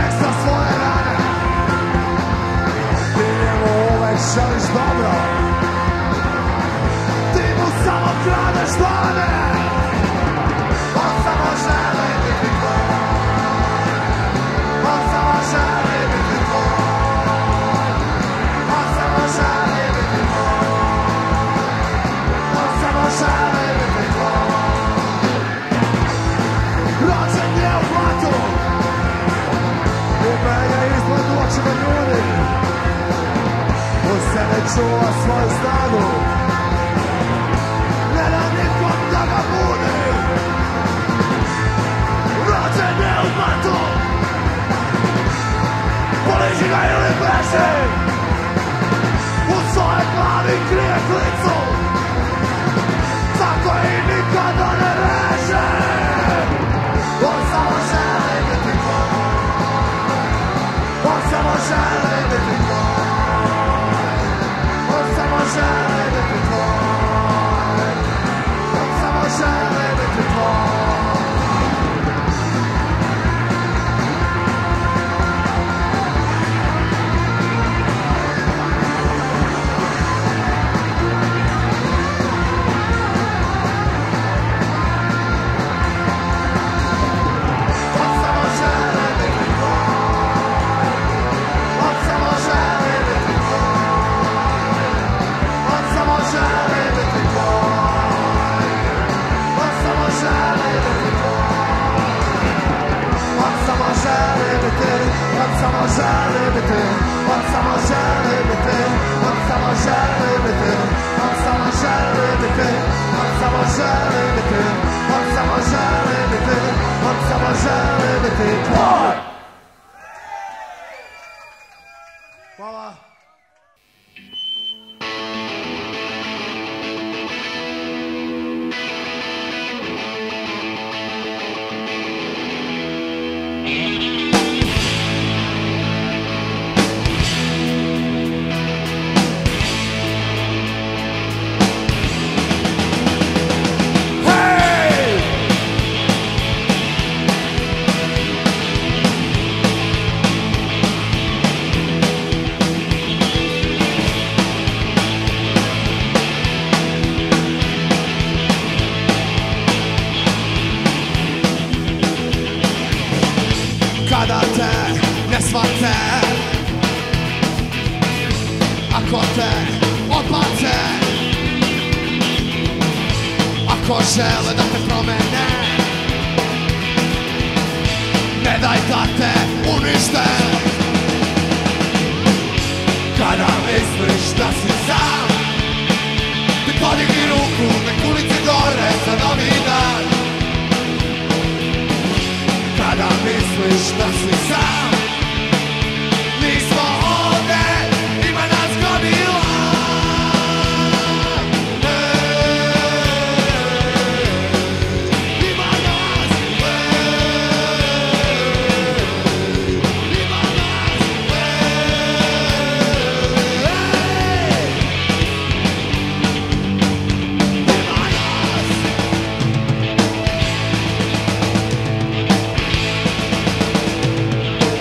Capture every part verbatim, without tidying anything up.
uvek za svoje rane. Ti njemu uvek želiš dobro, ti mu samo kradeš dane. On samo želi biti tvoj, on samo želi biti tvoj, on samo želi biti tvoj, on samo želi biti tvoj. Rođen je u blatu, umelje izgled u očima ljudi, u sebe čuva svoju snagu, ne da nikom da ga budi. Rođen je u blatu, poliži ga ili beži, u svojoj glavi krije klicu, tako i nikada ne reže. On samo želi biti tvoj, on samo želi biti tvoj, on samo želi biti tvoj, on samo želi biti tvoj. Hvala. Kada te ne shvate, ako te odbace, ako žele da te promene, ne daj da te unište. Kada misliš da si sam, ti podigni ruku, nek ulici gore za novi dan. Kada misliš da si sam, nismo ovde, ima nas gomila. Ima nas, ima nas, ima nas.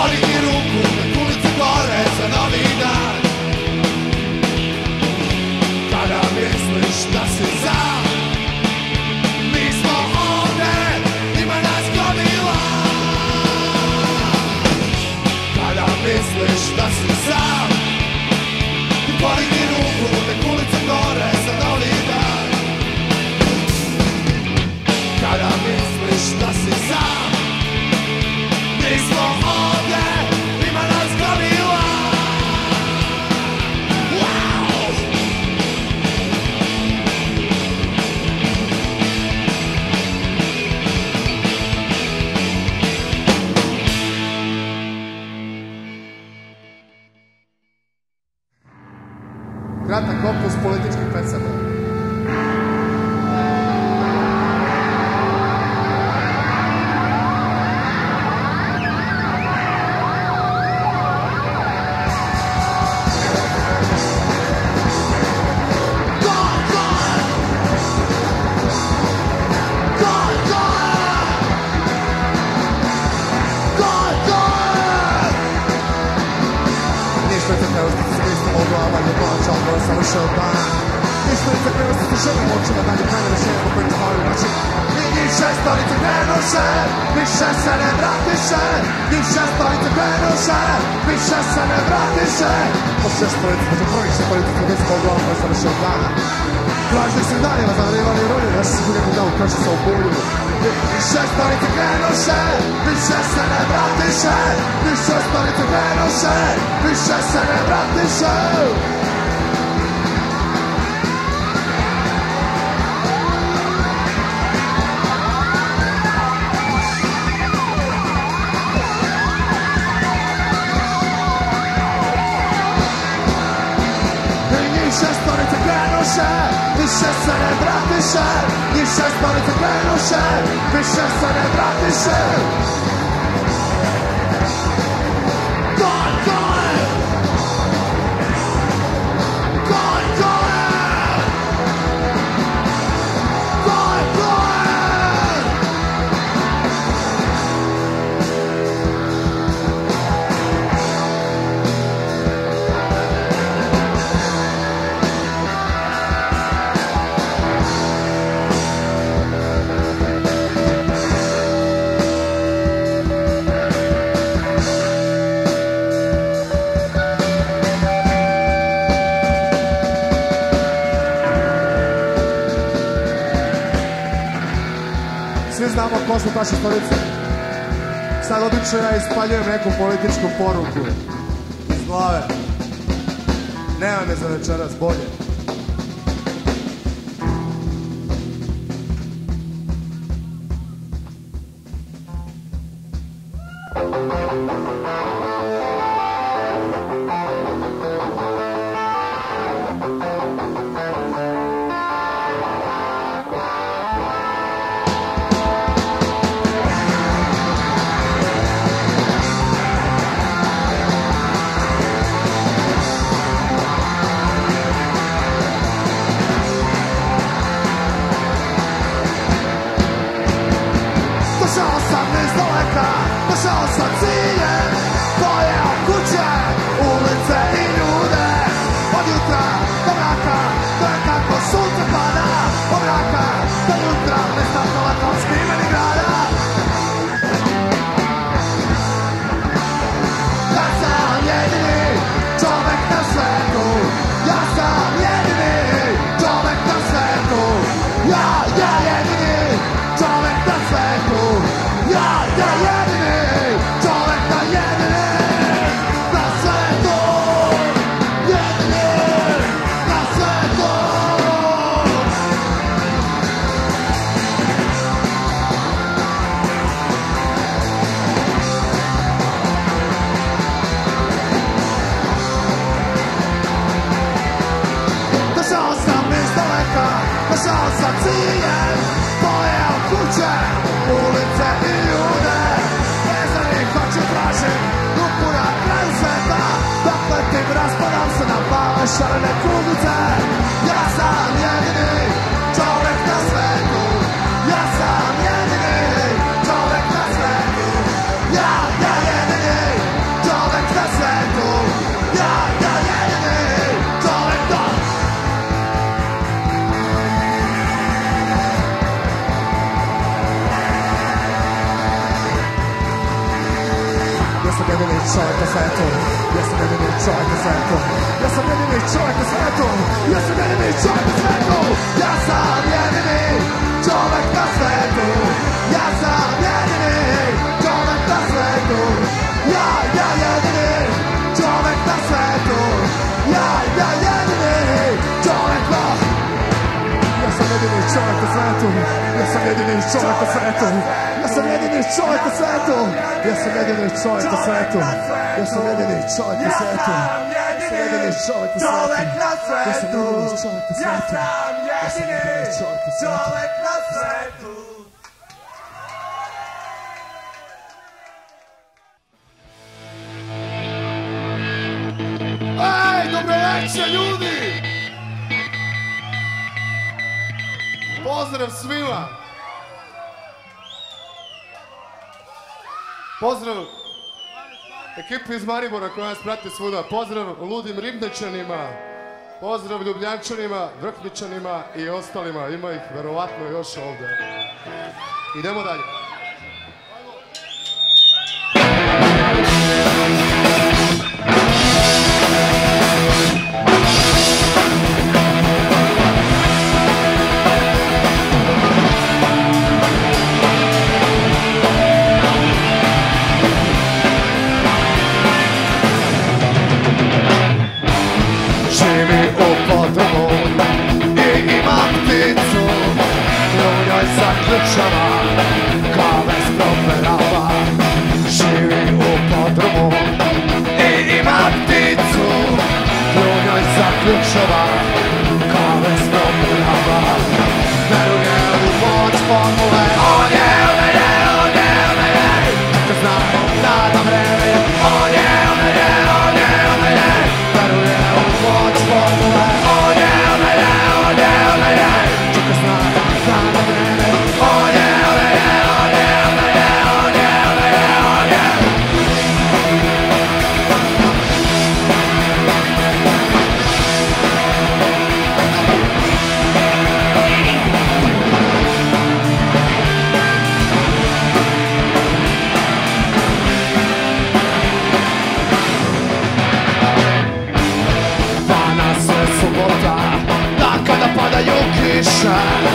Podigni ruku, nek ulice gore za novi dan. Kada misliš da si sam, mi smo ovde, ima nas gomila. Kada misliš da si sam, podigni ruku, nek ulice gore za novi dan. Kada misliš da si sam, mi smo ovde, ima nas gomila. Wow! Kratak opus političkih pesama. Savršao dan, ništa ne zakrenuo se želim očima, dalje krajne rešenje po kojim hvali naši. I njih šest stolice krenuše, više se ne vratiše. Njih šest stolice krenuše, više se ne vratiše. Po šest stolice, među prvih šest stolice se desilo u glavu, savršao dan. Vlažnih se danima zavarivali rolje, ja sam se budem dao kaši sa obulju. Njih šest stolice krenuše, više se ne vratiše. Njih šest stolice krenuše, više se ne vratiše. Više se ne vratiše, njih šest stolice krenuše, više se ne vratiše. Goj, goj! Goj, goj! Goj, goj! Svi znamo ko su taše stolice. Sad obično ja ispaljujem neku političku poruku iz glave. Nema me za večeras bolje. Šarene kuglice, ja sam jedini čovek na svetu. Ja sam jedini čovek na svetu. Ja, ja jedini Ja sam jedini čovjek na svetu. Ja sam jedini čovjek na svetu. Ja sam jedini čovjek na svetu. Ja sam jedini čovjek na svetu. Ja sam jedini čovjek na svetu. Ja sam jedini čovjek na svetu. Ja, ja jedini čovjek na svetu. Ja, ja jedini čovjek na Ja sam jedini čovjek na svetu. Ja sam jedini čovjek na svetu. Ja sam jedini čovjek na svetu. Ja sam jedini čovjek na svetu. Ja sam jedini čovjek na svetu. Ja sam jedini čovjek na svetu. Ja sam jedini čovjek na svetu. Ja sam jedini čovjek na svetu. Ej, dobro večer ljudi! Pozdrav svima! Pozdrav ekipi iz Maribora koja nas prati svuda. Pozdrav ludim Ribničanima. Pozdrav Ljubljančanima, Vrhničanima i ostalima. Ima ih verovatno još ovdje. Idemo dalje. Živi u podrumu i ima pticu, u njoj zaključava kave s properava. Živi u podrumu i ima pticu, u njoj zaključava kave s properava. Veruje u moć formule, on je, on je, on je, on je, kad znam da nam vreme je, on je, on je, on je, on je, veruje u moć formule, on je, on je, on je, on je, čeka znam da nam vreme, on je, on je, on je, on je, on je, on je, on je. Danas je subota, dan kada padaju kiše,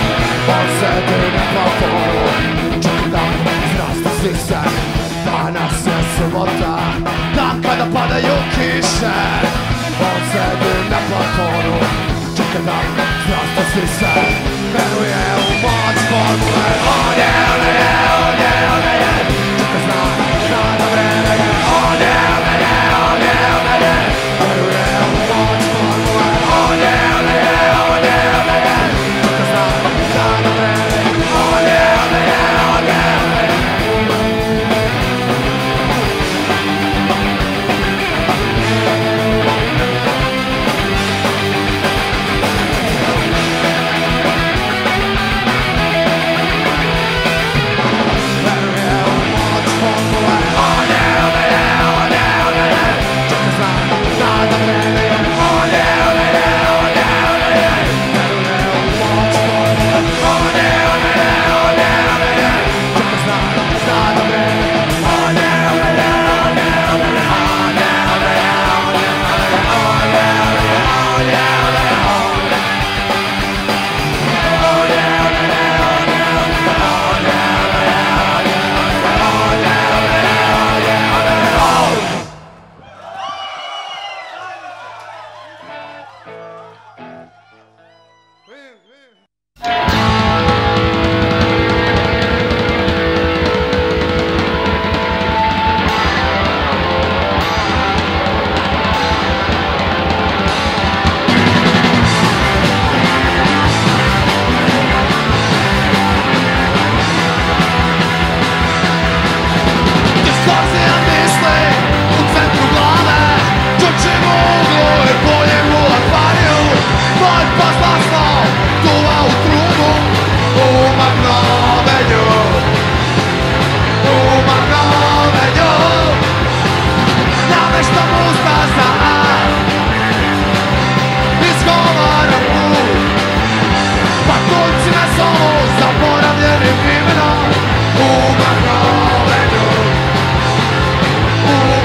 on sedi na plafonu, čeka da zrastu sise. Danas je subota, dan kada padaju kiše, on sedi na plafonu, čeka da zrastu sise. Veruje u moć formule, on je, on je, on je, on je, čeka zna da nam vreme je, on je, on je, on je, on je, veruje u moć formule, on je, on je, on je, on je, čeka zna da nam vreme je, on je, on je, on je, on je. Zaboravljenim imenom u Magnolenju, u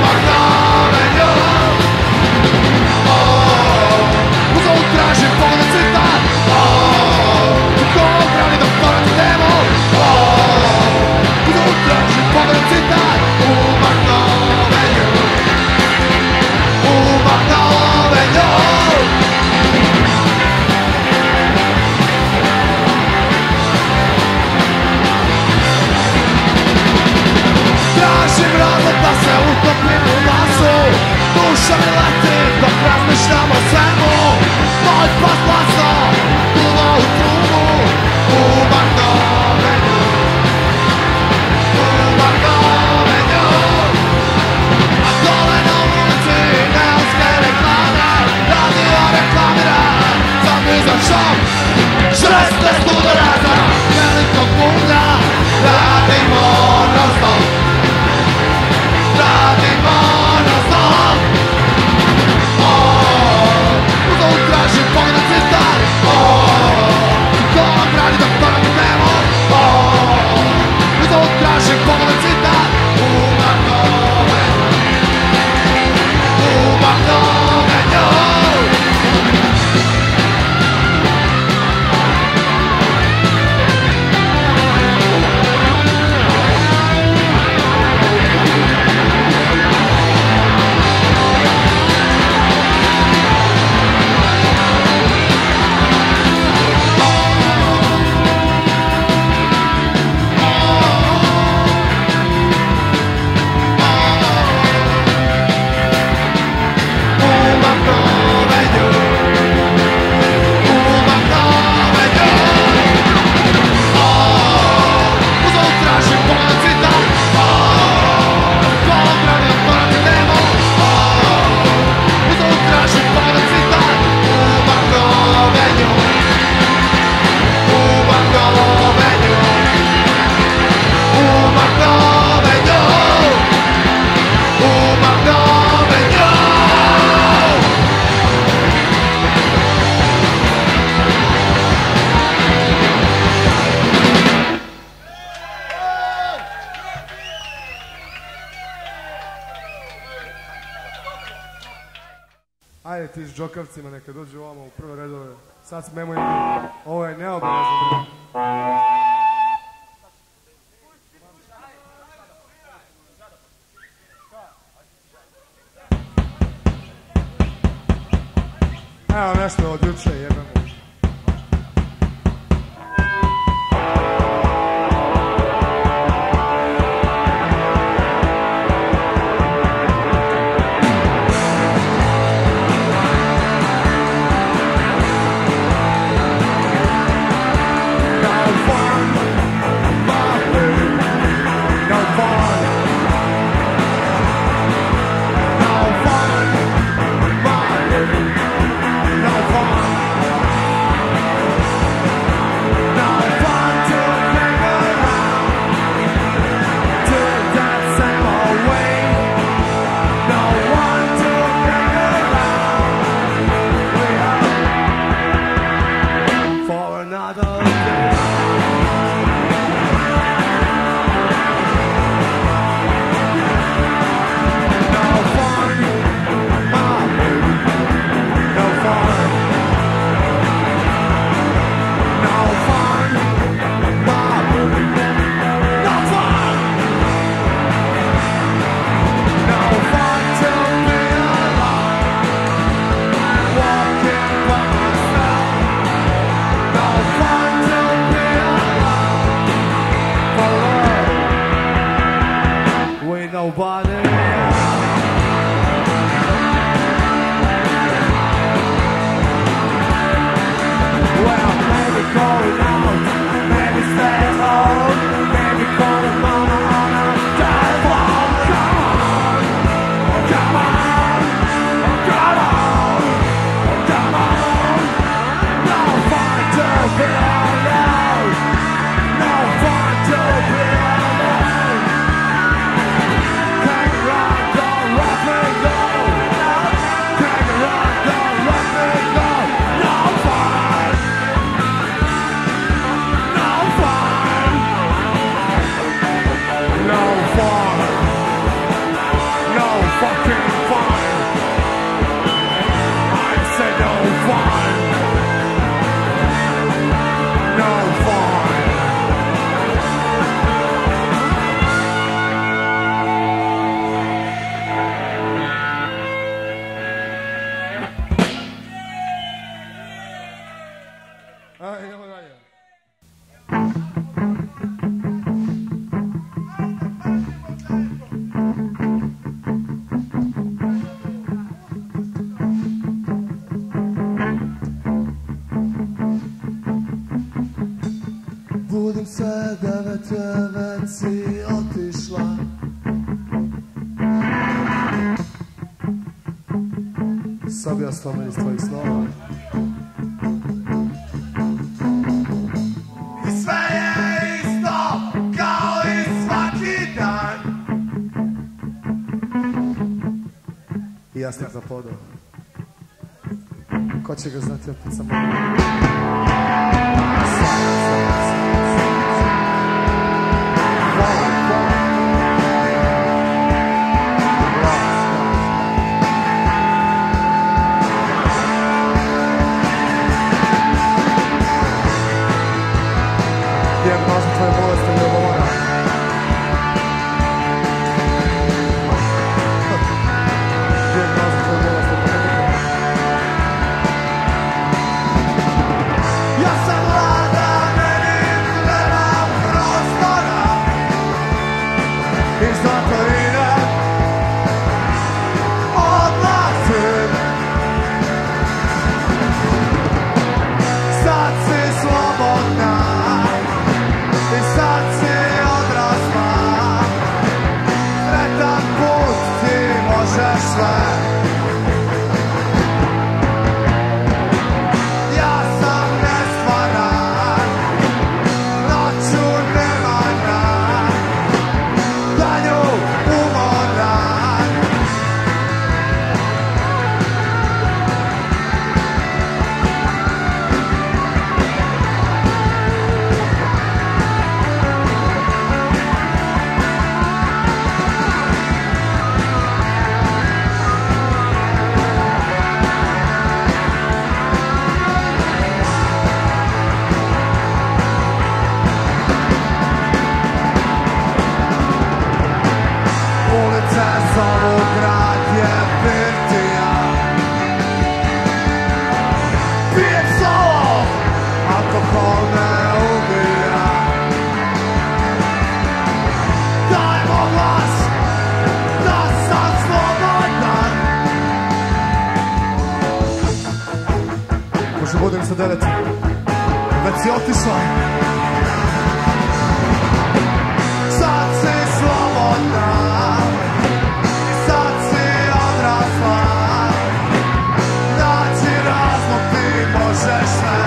Ajde ti s džokavcima neka dođu ovamo u prve redove. Sad smemo imati. Ovo je neobavezno. Evo nešto od juče jebemo. Budim se devet, devet si otišla. Sad bi ostao meni iz tvojih snova. I sve je isto kao i svaki dan. I ja sam zapodao. Ko će ga znati opet samo? Dijagnoza tvoje bolesti mi odgovara. Dijagnoza tvoje bolesti mi odgovara. Ja sam vlada, meni nema prostora. Iz Zatorine odlazim. Sad si slobodna. I sad si odrasla, sretan put ti možeš sve. Ja sam nestvaran, noću nemaran, danju umoran. devetsto devet. Već si otišla. Sad si slobodna, sad si odrasla, naći razlog ti možeš sve.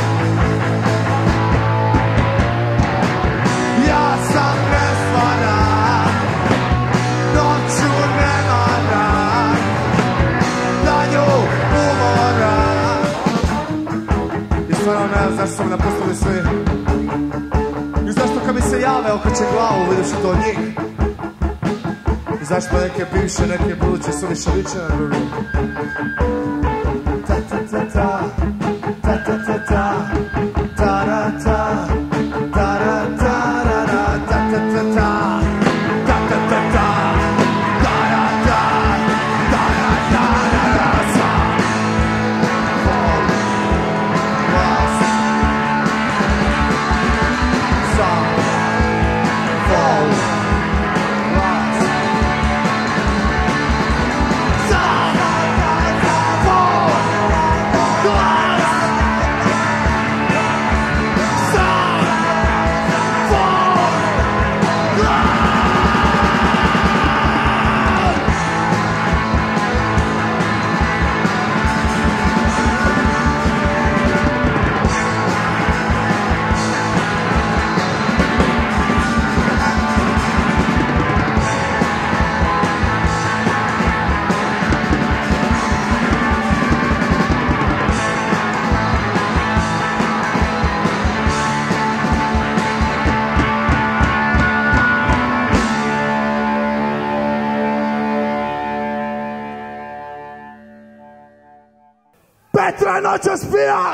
Ja sam nesvaran, noću nemaran, danju umoran. I stvarno ne znam zašto su me napustili svi. I zašto kad mi se jave okreće glavu, vidiš to od njih. I zašto neke bivše, neke buduće su više liče na drugi. Ta ta ta ta, ta ta ta ta, ta ra ta, ta ra ta ra ra, ta ta ta ta, ta ta ta ta, ta ra ta, ta ra ta ra ra sa. Fall, lost, sa, fall, lost, sa, fall, lost, sa, fall, lost. Petra noćas pija!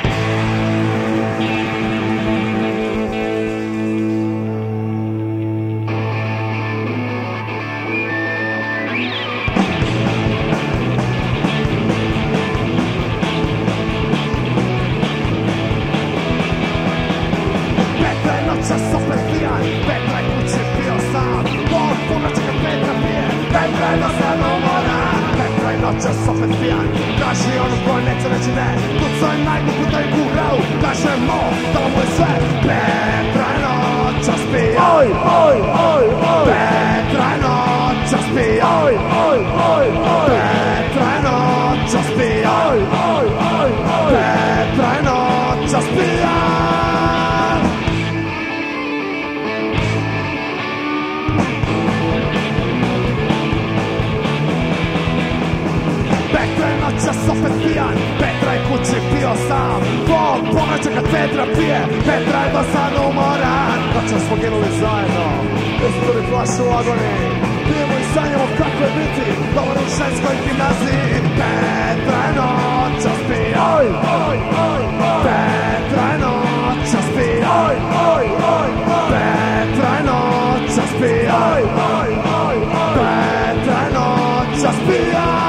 Petra je noćas opet pijan, Petra je kući pio sam, od ponoći kad Petra pije, Petra je dosadno umoran, Petra je noćas opet pijan, traži onu koju neće reći ne, kucao je najglupu da je gurao, kaže mo, da mu je sve. Petra je noćas pijan, oj, oj, oj, oj, Petra je noćas pijan, oj, oj, oj, oj, Petra je noćas pijan, oj, oj, oj, oj, Petra je noćas pijan. Petra je noćas opet pijan, Petra je kući pio sam, Bog ponoće kad Petra pije, Petra je dosadno umoran. Noćas smo ginuli zajedno, izbili flašu u agoniji, pijemo i sanjamo kako je biti dobar u ženskoj gimnaziji. Petra je noćas pijan, oj, oj, oj, oj, Petra je noćas pijan, oj, oj, oj, oj, Petra je noćas pijan, oj, oj, oj, oj, Petra je noćas pijan.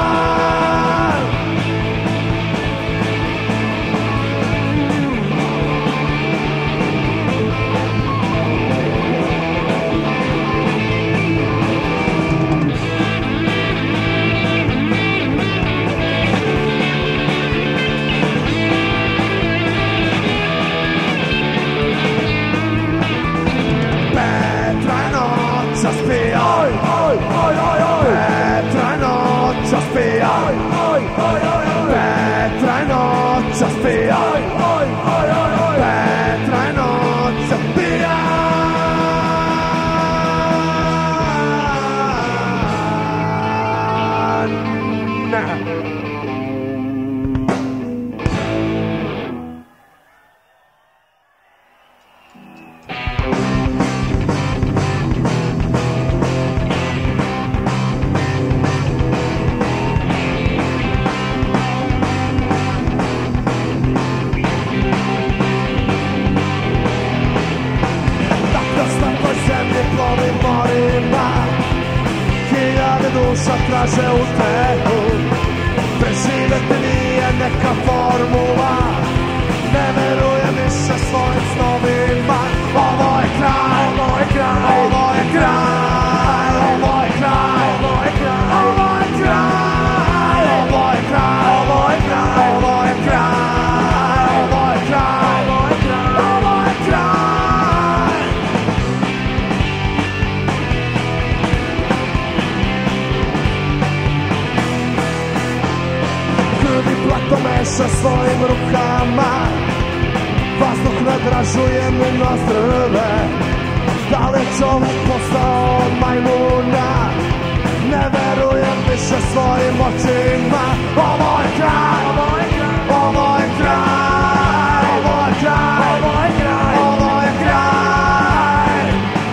Oj, oj, oj, oj, oj, Petra je noćas pija, oj, oj, oj, oj, Petra je noćas pija, oj, oj, oj, oj, Petra je noćas pija. Duša traže utehu, preživjeti nije neka formula, ne verujem više svojim snovima. Ovo je kraj, ovo je kraj, ovo je kraj, ovo je kraj, ovo je kraj, ovo je kraj, ovo je kraj, ovo je kraj, ovo je kraj. to meša svojim rukama. Vazduh nadražuje mi nozdrve. Da li čovek postao od majmuna? Ne verujem više svojim očima. Ovo je kraj, ovo je kraj, ovo je kraj, ovo je kraj, ovo je kraj, ovo je kraj.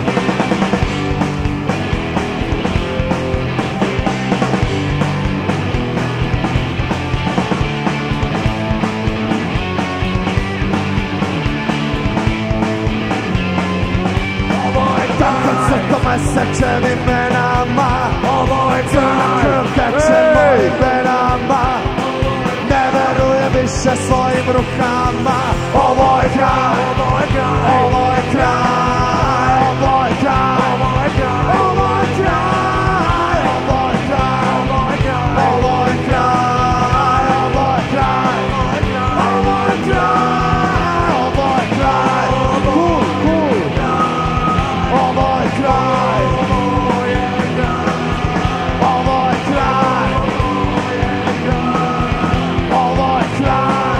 Ovo je kraj, se to mesečem imenama. Ovo je crna krv teče mojim venama. Ne verujem više svojim rukama. Ovo je kraj, ovo je kraj, ovo je kraj, ovo je kraj, ovo je kraj, ovo je kraj, ovo je kraj, ovo je kraj, ovo je kraj, ovo je kraj, ovo je kraj, ovo je kraj, cool, cool, ovo je kraj, ovo je kraj, ovo je kraj, ovo je kraj,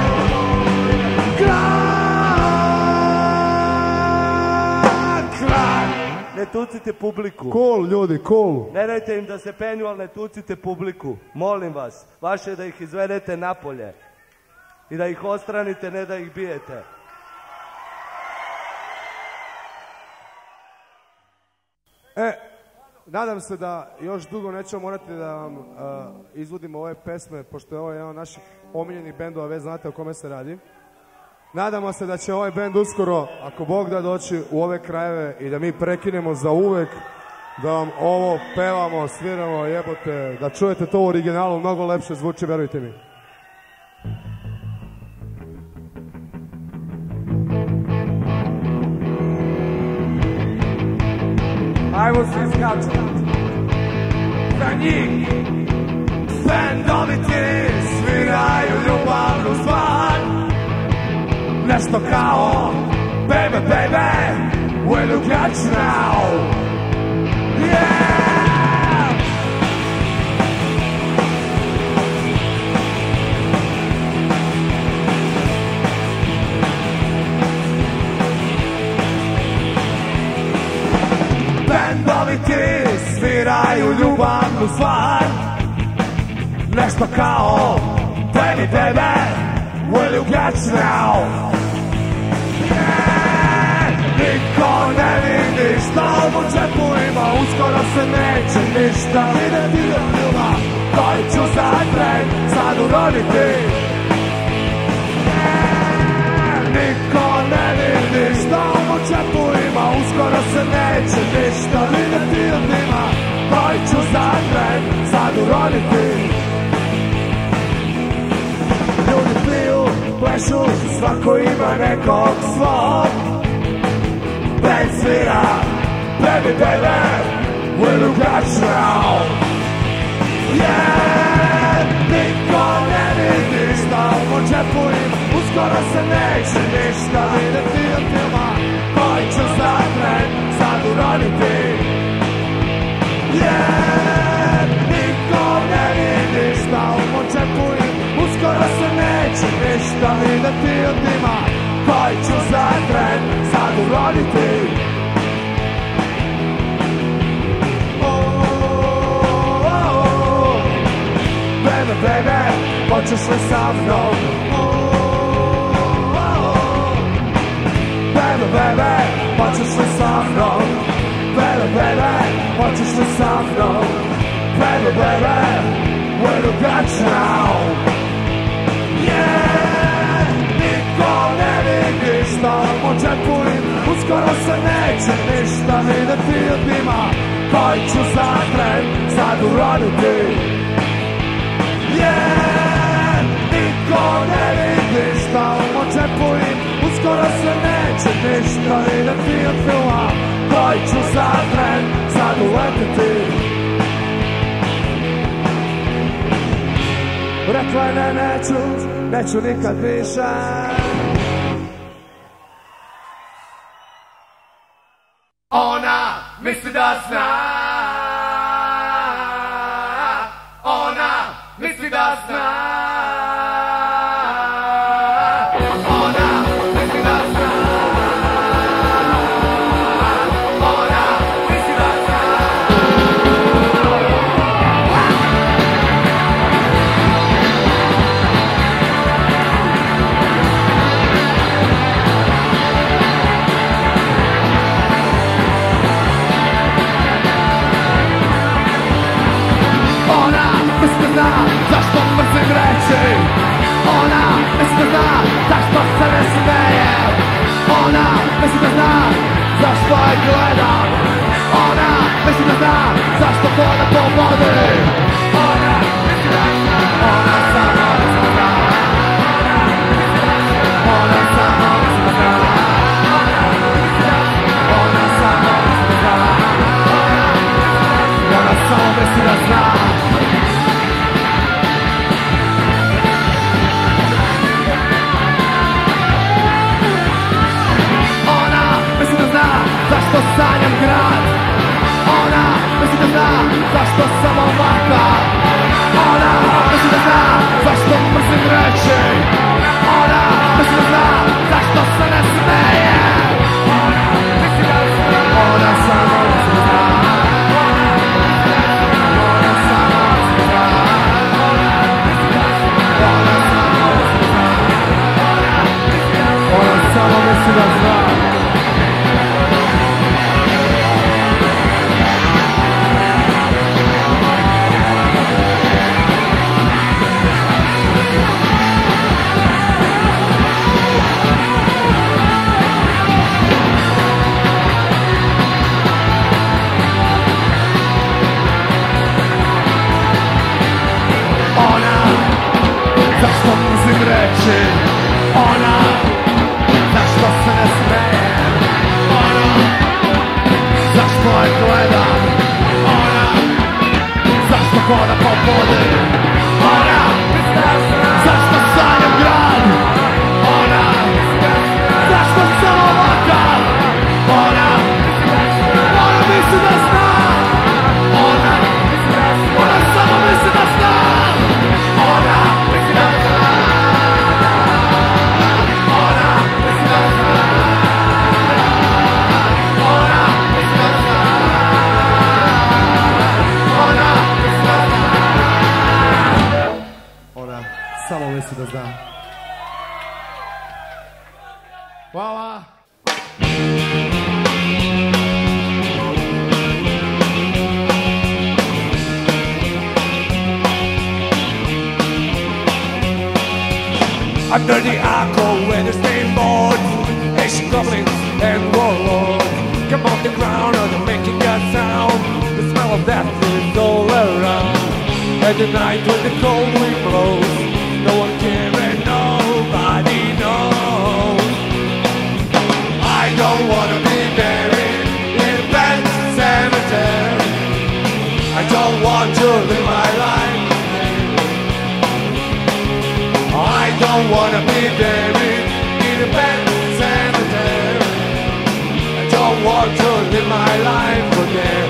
kraj. Ne tucite publiku. Cool, ljudi, cool. Ne dajte im da se penju, ali ne tucite publiku. Molim vas, vaše je da ih izvedete napolje. I da ih ostranite, ne da ih bijete. E, nadam se da još dugo nećemo morati da vam uh, izvodimo ove pesme, pošto je ovo jedan od naših omiljenih bendova, već znate o kome se radi. Nadamo se da će ovaj bend uskoro, ako Bog da, doći u ove krajeve i da mi prekinemo za uvek, da vam ovo pevamo, sviramo, jebote, da čujete to u originalu, mnogo lepše zvuči, verujte mi. Ajmo svi skaču. Za njih bendovi ti sviraju ljubavnu stvar. Nešto kao baby, baby, will you catch now? Yeah! Bendovi ti sviraju ljubavnu stvar. Nešto kao baby, baby, will you catch now? Niko ne vidi šta u džepu ima, uskoro se neće ništa videti od filma koji ću za tren sad uroditi. Niko ne vidi šta u džepu ima, uskoro se neće ništa videti od filma koji ću za tren sad uroditi. Ljudi piju, plešu, svako ima nekog svog. Band svira, baby, baby, will you catch now? Yeah, niko ne vidi šta u džepu ima, uskoro se neće ništa videti od filma koji ću za tren sad uroditi. Yeah, niko ne vidi šta u džepu ima, uskoro se neće ništa videti od filma koji ću za tren sad uroditi. Baby, baby, hoćeš li sa mnom? Baby, baby, hoćeš li sa mnom? Baby, baby, hoćeš li sa mnom? Baby, baby, will you catch now? Yeah, niko ne vidi šta u džepu ima, uskoro se neće ništa videti od njima koji ću za tren sad uroditi. Yeah, niko ne vidi šta u džepu ima, uskoro se neće ništa videti od filma koji ću za tren sad uletiti. Rekla je ne, neću, neću nikad više. Ona misli da zna, ona misli da zna. zašto sam ovakav. Ona misli da zna zašto mrzim reći. Ona misli da zna zašto se ne smeje. Ona samo misli da zna. Ona samo misli da zna. Ona samo misli da zna. Ona samo misli da zna. Zašto mrzim reći, ona, zašto se ne smejem, ona, zašto je gledam, ona, zašto hodam po vodi, ona, zašto sanjam grad, ona, zašto sam ovakav, ona, ona misli da zna, ona, ona samo misli da zna, ona, samo misli da zna. Hvala. Under the arco where the steamboat is goblins and warlords come off the ground and they're making a sound. The smell of death is all around. At the night when the cold wind blows, no one cares and nobody knows. I don't wanna be buried in a pet cemetery. I don't want to live my life. I don't wanna be buried in a pet cemetery. I don't want to live my life again.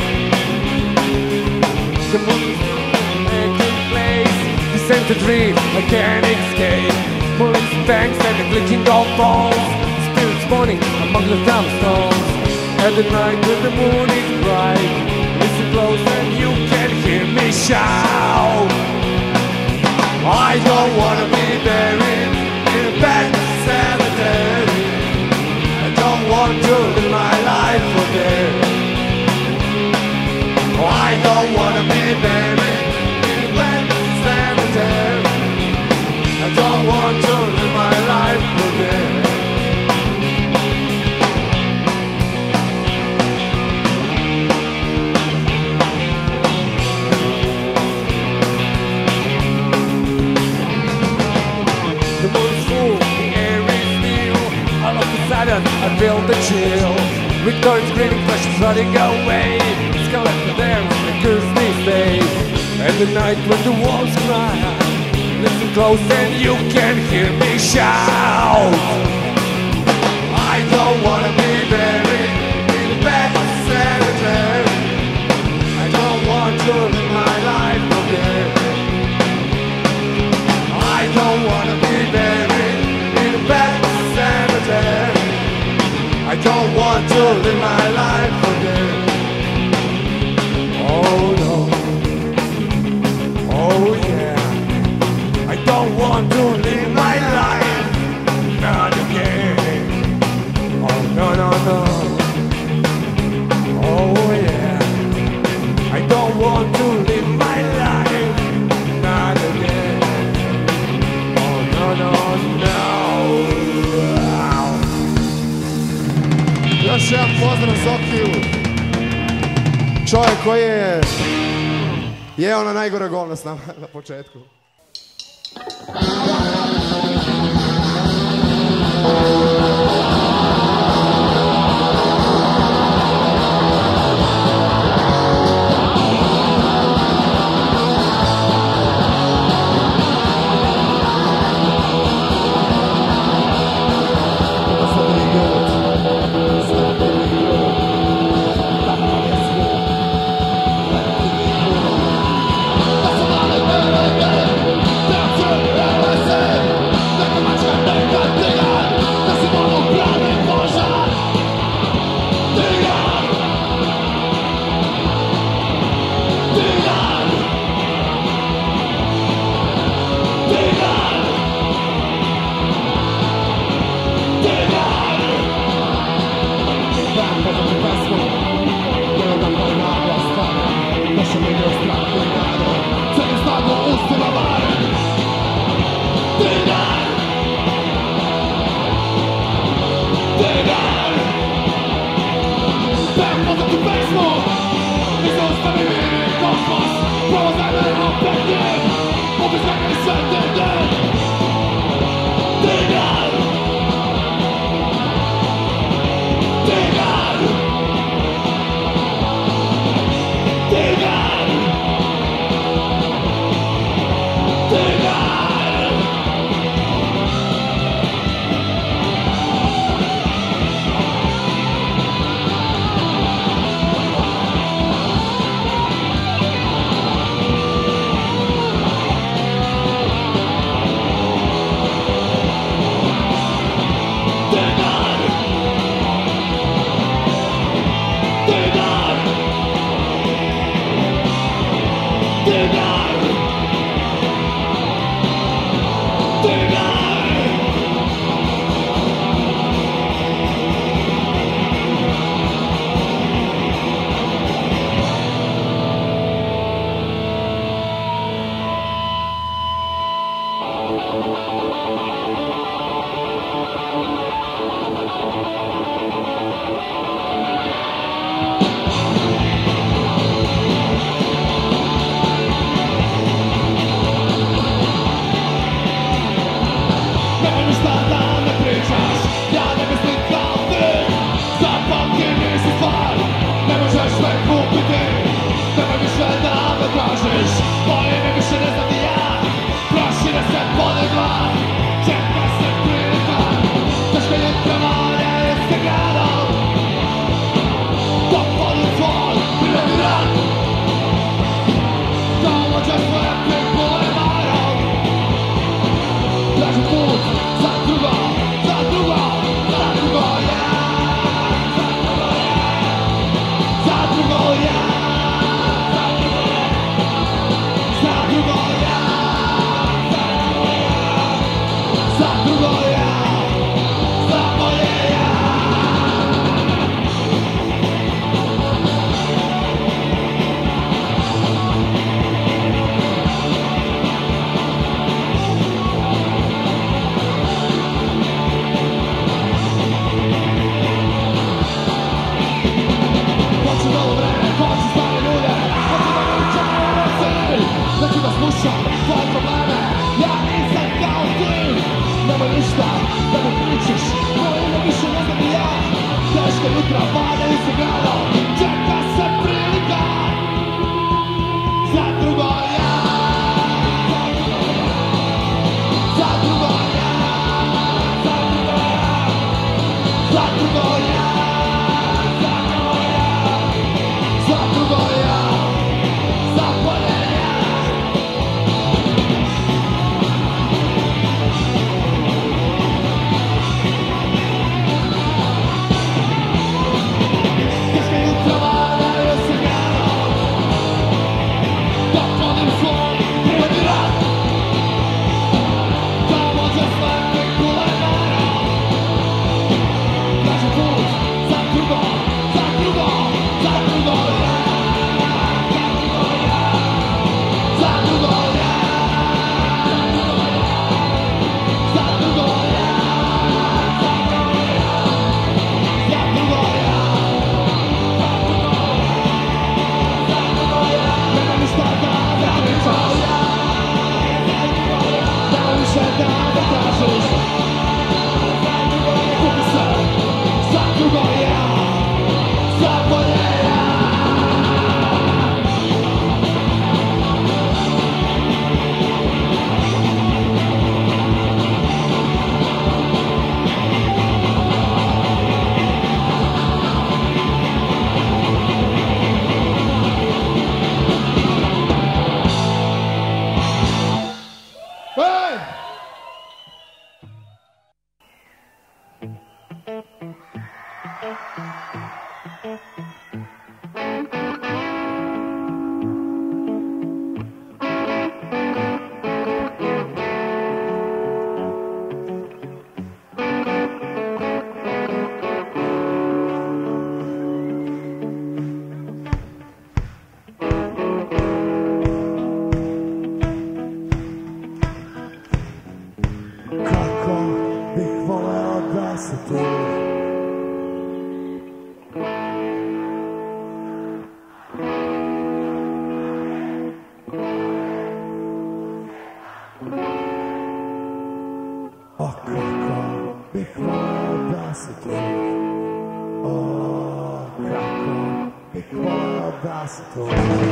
The moon's making place, descent to dream, I can't escape. Bullets, banks and the clicking of bones, spirits mourning among the tombstones. At the night when the moon is bright, listen close and you can hear me shout. I don't wanna be buried in a pet cemetery. I don't want to live my life for there. I don't wanna be buried in a pet cemetery. I don't want to live my life for there. The moon's full, the air is new. All of a sudden, I feel the chill. Victoria's greeting flashes running away. Skeleton dance, the curse they say. And the night when the wolves cry, listen close and you can hear me shout. I don't wanna be buried in a pet cemetery. I don't want to live my life again. I don't wanna be buried in a pet cemetery. I don't want to live my life again. Oh no. Oh yeah. I don't want to live my life. Not again. Oh no no no. Oh yeah. I don't want to live my life. Not again. Oh no no no. Još jedan pozdrav Zokiju. Čovjek koji je jeo na najgore govno s nama na početku. O kako bih voleo da si tu. O kako bih voleo da si tu.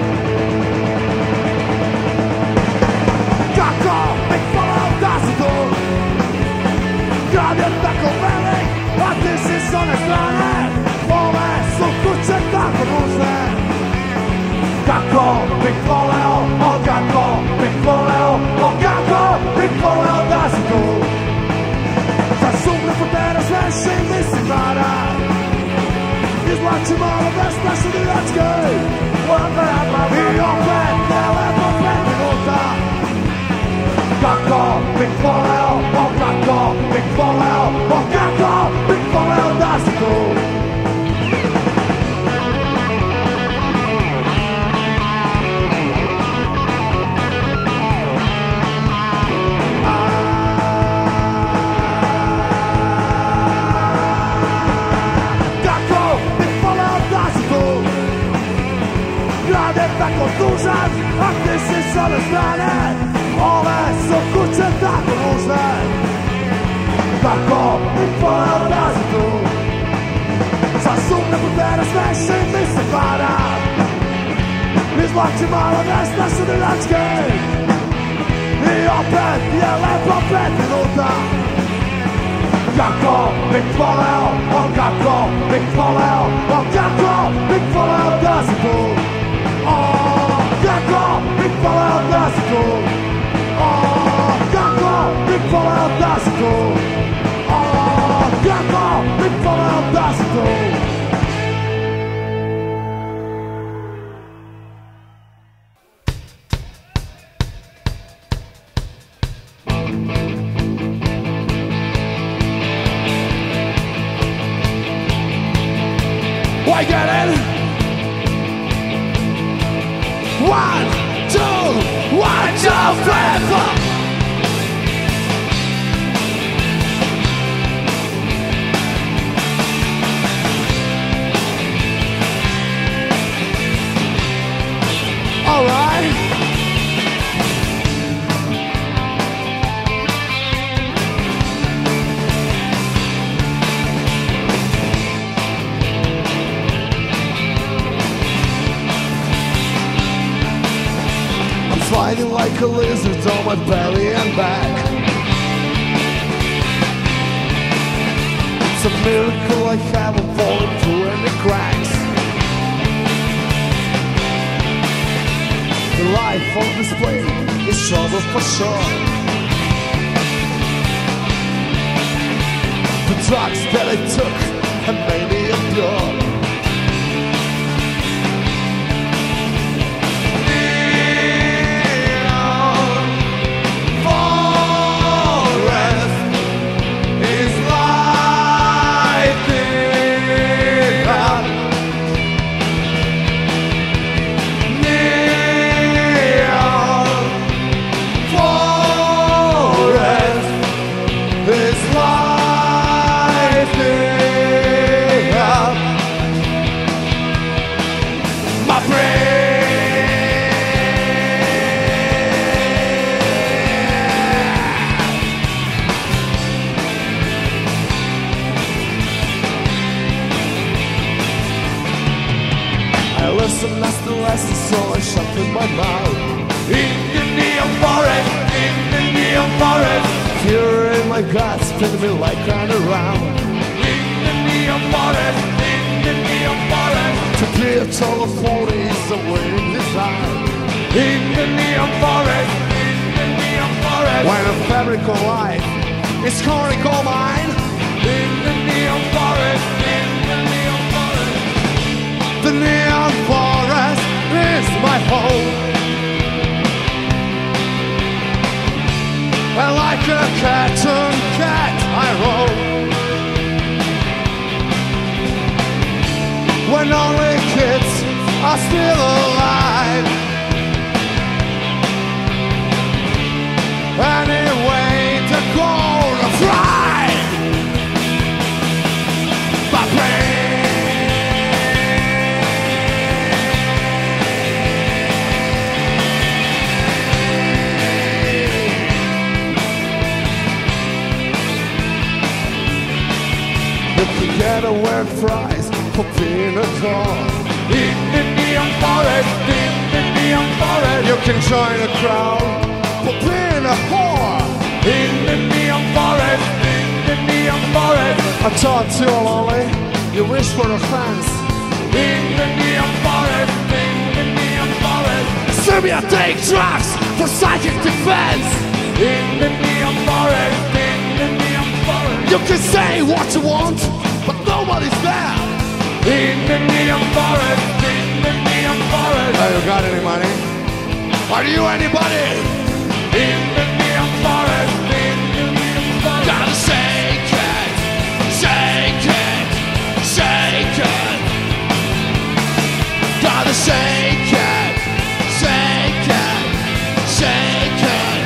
Kako bih voleo da si tu. Grad je tako velik, a ti si s one strane. Ove su kuće tako nužne. Kako bih voleo, o kako bih voleo, o kako bih voleo da si tu. Za sumne fotera sveše i misli vara. Izvlači malo bez naše divljačke. I opet je lepo pet minuta. Kako bih voleo, o kako bih voleo, o kako bih voleo da si tu. Tako tužan, a ti si s ove strane. Ove su kuće tako nužne. Kako bih voleo da si tu. Za sumne putere smeše i mi se para. Izvlači malo mesta sa divljačke. I opet je lepo pet minuta. Kako bih voleo, o kako bih voleo, o kako bih voleo da si tu. O, kako bih voleo da si tu. O, kako bih voleo da si tu. O, kako bih voleo da si tu. I get it. One, two, one, two, three, four. All right. Sliding like a lizard on my belly and back. It's a miracle I haven't fallen through any cracks. The life on display is trouble for sure. The drugs that I took have made me a pure. So I shut in my mouth. In the neon forest, in the neon forest. Fear in my guts, spinning me like round around. In the neon forest, in the neon forest. To clear all the phonies away in design. In the neon forest, in the neon forest. When a fabric of life is calling all mine. In the neon forest, in the neon forest. The neon forest is my home. And like a cat on cat I roam. When only kids are still alive. Anyway, they're gonna fly. My brain. gotta wear fries for being a dog. In the neon forest, in the neon forest. You can join a crowd for being a whore. In the neon forest, in the neon forest. I thought you were lonely, you wish for a fence. In the neon forest, in the neon forest. Serbia take drugs for psychic defense. In the neon forest, in the neon forest. You can say what you want, but nobody's there. In the neon forest, in the neon forest. Have you got any money? Are you anybody? In the neon forest, in the neon forest. Gotta shake it, shake it, shake it. Gotta shake it, shake it, shake it.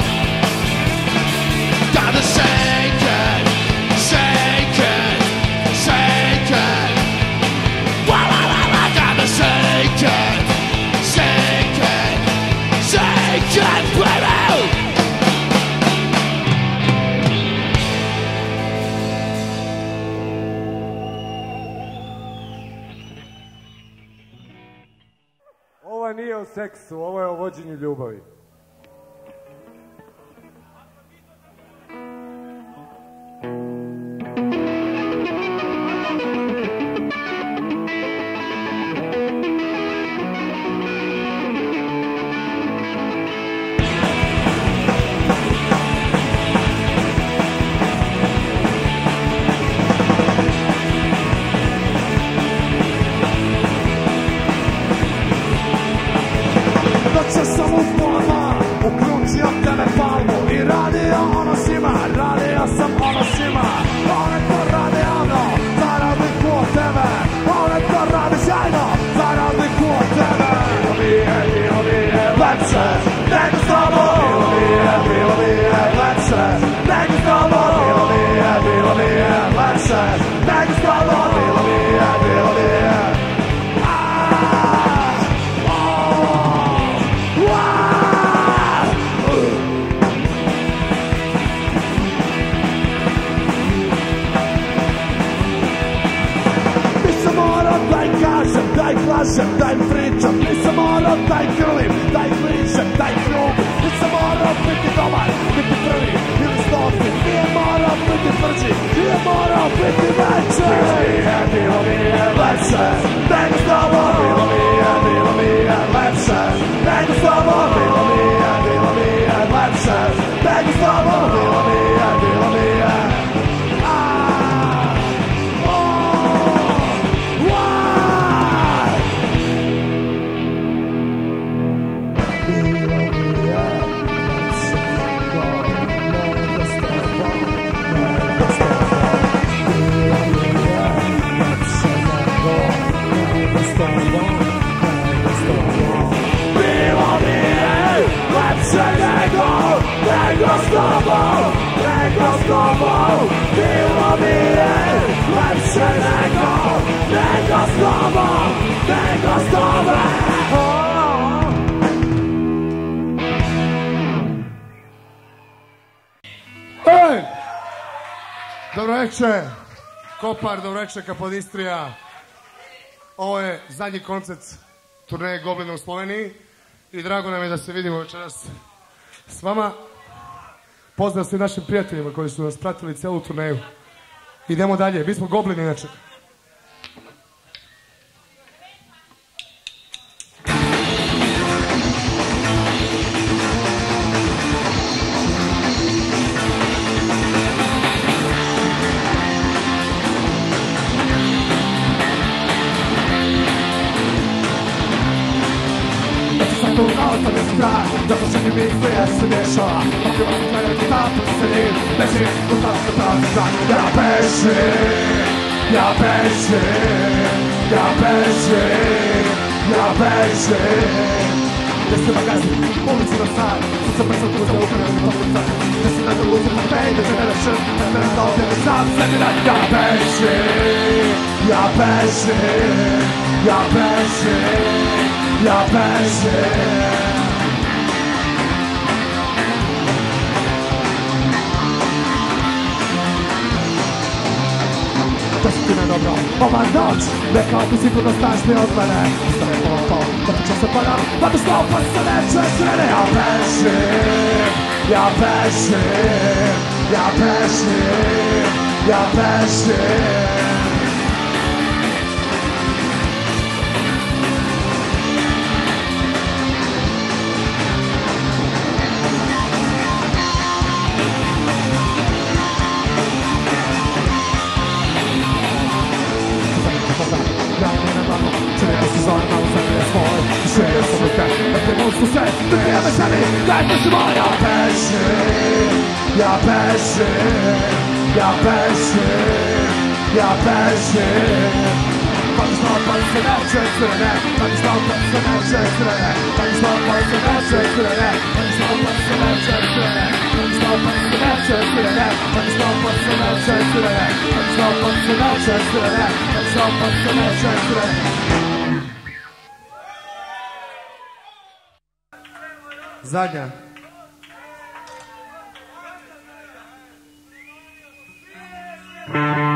Gotta shake it, shake it, shake it. Wah, wah, wah, wah. Gotta shake it, shake it, shake it, baby. Ovo nije o seksu, ovo je o vođenju ljubavi. Daj pričam, nisam morao, daj krvim, daj bližem, daj krug. Nisam morao biti dobar, biti prvi ili stoti. Nije morao biti tvrđi, nije morao biti veći. Bilo mi je, bilo mi je lepše, nego s tobom. Bilo mi je, bilo mi je lepše, nego s tobom. Bilo mi je, bilo mi je lepše, nego s tobom. Bilo mi je, bilo mi je. Nego s tobom, nego s tobom. Bilo mi je lepše nego, nego s tobom, nego s tobom. Ej! Dobro večer, Kopar, dobro večer, Kapodistrija. Ovo je zadnji koncert turneje Goblina u Sloveniji i drago nam je da se vidimo večeras s vama. Pozdrav svim našim prijateljima koji su nas pratili celu turneju. Idemo dalje, mi smo Goblini inače. Zato se mi misli jer se dešava. Ako vas gledam ti tako sedim, ležim u tako prazan. Ja bežim, ja bežim, ja bežim, ja bežim. Gdje se magazin, ulici na sad, sad sam brzo tu za ukrajeni pokucan. Gdje se nekog uzim na pej, da se ne rešim, da se ne ovdje ne sam sebi da ja bežim, ja bežim, ja bežim, ja bežim. To si ti ne dobro, ova noć rekao bi sigurno snažniji od mene. Ostaje to, dotiče se pada, vadu slao pa se neće srene. Ja bežim, ja bežim, ja bežim, ja bežim. Sjedio sam u te, da te monstru sve, da vrijeme sebi, daj me se moja. Ja bežim, ja bežim, ja bežim, ja bežim. Pani znao pa se neće crne, pani znao pa se neće crne, pani znao pa se neće crne, pani znao pa se neće crne, pani znao pa se neće crne, pani znao pa se neće crne, pani znao pa se neće crne, pani znao pa se neće crne. Zadnja. Thank you.